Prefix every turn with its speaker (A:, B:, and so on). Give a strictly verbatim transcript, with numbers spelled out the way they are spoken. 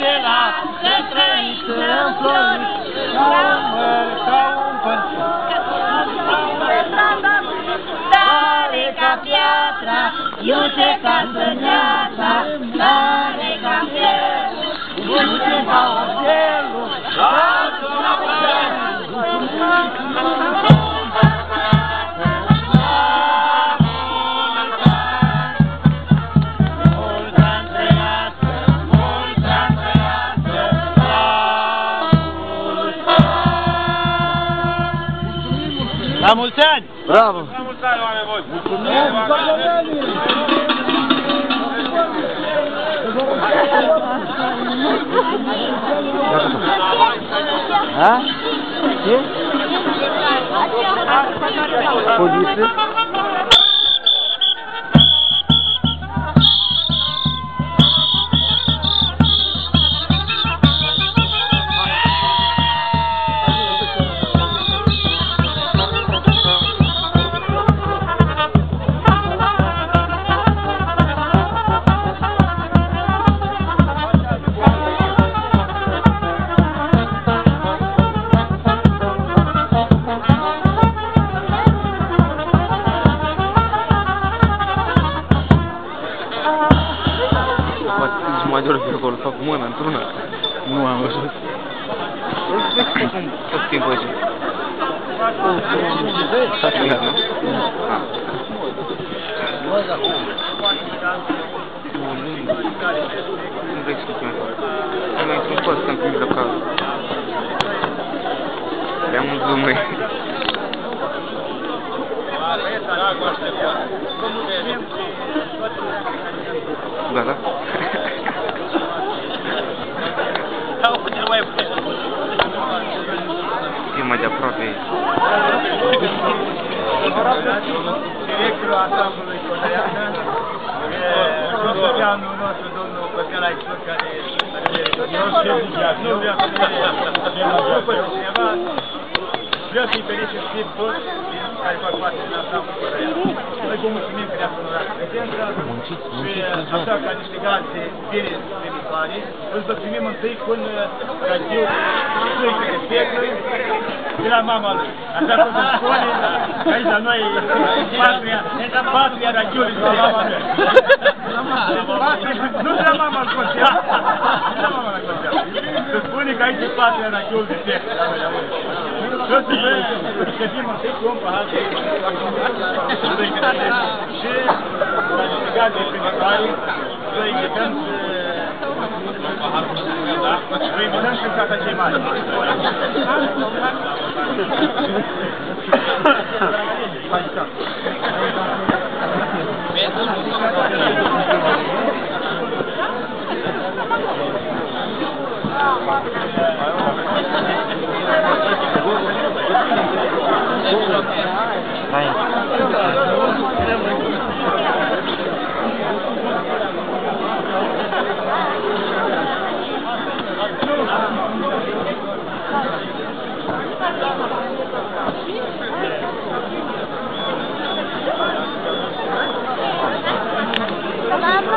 A: înșelat, să trăiți înfloriți, ca un măr, ca un păr.
B: Tare ca piatra, iute ca săgeata, tare ca piatra,
A: Iute ca oțelul, altul la La mulți ani!
C: Bravo!
D: La mulți ani, oameni voi!
C: Ha? Ce? Poliție? Major pe acolo, fac cu mâna într-una.
A: Nu am văzut.
C: Vezi cum tot timpul aici. Staționar, nu? Nu vrei să spun. Nu mai sunt poate să-mi primi locală. Le-am un zoom, măi. Gata? E mai de aproape.
D: Directorul ansamblului Coneană, profesorul nostru, domnul Cătălai Ciur, care nu vrea să după cineva, vreau să-i felicit și toți care fac parte din ansamblul Coneană. Noi vă mulțumim că ne-ați onorat prezența și așa ca niște gaze bine primitoare, îți vă primim întâi cu un radio sâică de peclă de la mama lui. Așa cum se spune, aici la noi e patria, patria radioului de la mama lui. Nu de la mama lui Contea, de la mama lui Contea. Se spune că aici e patria radioului de peclă, la noi, la noi. Toți noi ședim întâi cu un pahar de sâică de peclă. Și la niște gaze primitoare, să invităm să... Vă invităm și în casa cei mari.